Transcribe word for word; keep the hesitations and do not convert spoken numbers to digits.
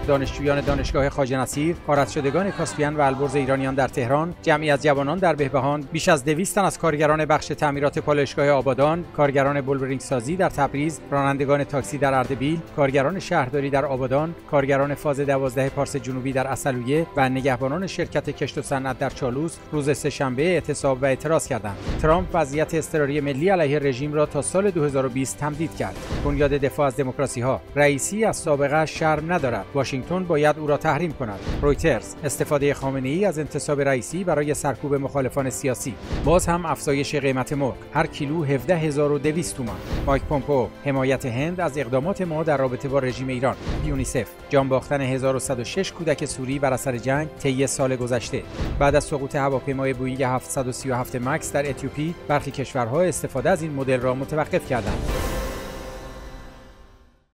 دانشجویان دانشگاه خواجه نصیر، غارت شدگان کاسپیان و البرز ایرانیان در تهران، جمعی از جوانان در بهبهان، بیش از دویست تن از کارگران بخش تعمیرات پالایشگاه آبادان، کارگران بولورینگ سازی در تبریز، رانندگان تاکسی در اردبیل، کارگران شهرداری در آبادان، کارگران فاز دوازده پارس جنوبی در عسلویه و نگهبانان شرکت کشت و صنعت در چالوس روز سه‌شنبه اعتصاب و اعتراض کردند. ترامپ وضعیت اضطراری ملی علیه رژیم را تا سال دو هزار و بیست تمدید کرد. بنیاد دفاع از دموکراسی‌ها: رئیسی از سابقه شرم ندارد. واشنگتن باید او را تحریم کند. رویترز: استفاده خامنه‌ای از انتصاب رئیسی برای سرکوب مخالفان سیاسی. باز هم افزایش قیمت مرغ، هر کیلو هفده هزار و دویست تومان. مایک پومپئو: حمایت هند از اقدامات ما در رابطه با رژیم ایران. یونیسف: جان باختن هزار و صد و شش کودک سوری بر اثر جنگ طی سال گذشته. بعد از سقوط هواپیمای بوئینگ هفتصد و سی و هفت مکس در اتیوپی، برخی کشورها استفاده از این مدل را متوقف کردند.